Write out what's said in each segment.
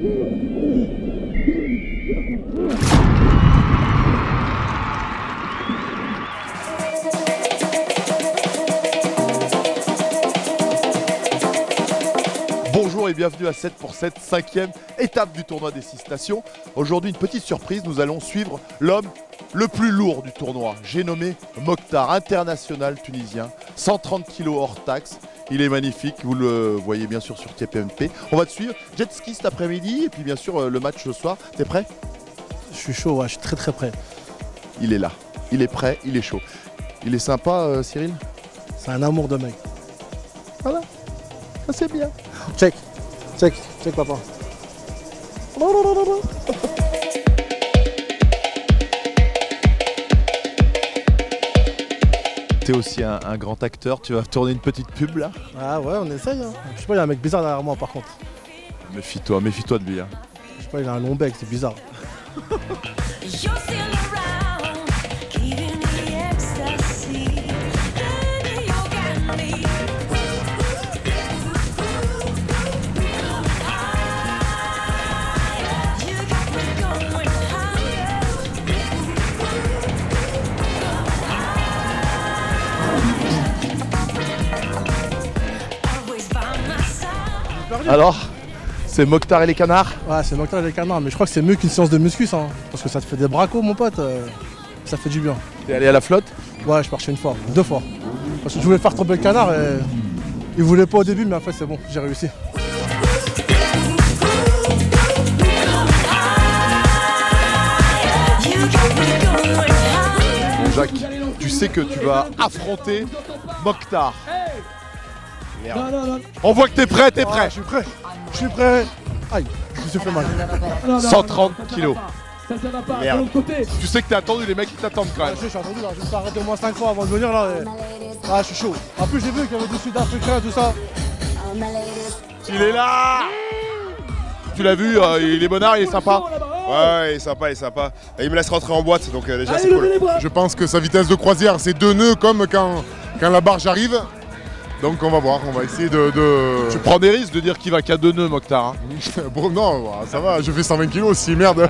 Bonjour et bienvenue à 7 pour cette 5e étape du tournoi des 6 stations. Aujourd'hui, une petite surprise, nous allons suivre l'homme le plus lourd du tournoi. J'ai nommé Mokhtar, international tunisien, 130 kg hors taxe. Il est magnifique, vous le voyez bien sûr sur TPMP. On va te suivre, jet ski cet après-midi et puis bien sûr le match ce soir. T'es prêt? Je suis chaud, ouais, je suis très prêt. Il est là, il est prêt, il est chaud. Il est sympa Cyril? C'est un amour de mec. Voilà, ça c'est bien. Check papa. T'es aussi un grand acteur, tu vas tourner une petite pub là? Ah ouais, on essaye. Hein. Je sais pas, il y a un mec bizarre derrière moi par contre. Méfie-toi de lui. Hein. Je sais pas, il a un long bec, c'est bizarre. Alors, c'est Mokhtar et les canards? Ouais, c'est Mokhtar et les canards, mais je crois que c'est mieux qu'une séance de muscu ça. Hein, parce que ça te fait des bracos mon pote, ça fait du bien. T'es allé à la flotte? Ouais, je suis parti une fois, 2 fois. Parce que je voulais faire tomber le canard et il voulait pas au début, mais après c'est bon, j'ai réussi. Bon Jacques, tu sais que tu vas affronter Mokhtar. Merde. Non. On voit que t'es prêt, Je suis prêt. Aïe, je me suis fait mal. 130 kilos. Ça va pas, Merde. de l'autre côté. Tu sais que t'es attendu, les mecs ils t'attendent quand même. Je suis attendu là, je me suis arrêté au moins 5 fois avant de venir là. Ah, je suis chaud. En plus j'ai vu qu'il y avait des Sud-Africains, tout ça. Il est là. Tu l'as vu, il est bonnard, il est sympa. Ouais, il est sympa. Et il me laisse rentrer en boîte, donc déjà c'est Allez, cool. levez les bras. Je pense que sa vitesse de croisière, c'est 2 nœuds comme quand la barge arrive. Donc on va voir, on va essayer de... Tu prends des risques de dire qu'il va qu'à 2 nœuds Mokhtar. Hein. Bon, non, ça va, je fais 120 kilos aussi, merde.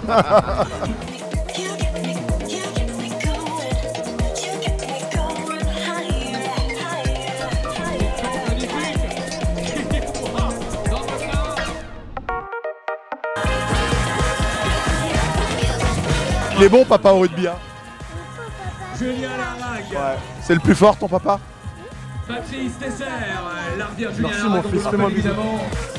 Il est bon papa au rugby. Hein. Julien Larague. Ouais. C'est le plus fort ton papa? Patrice Tesser, l'arbitre Julien Merci, mon Larague, on fils, vous fais-moi rappelle bisous. évidemment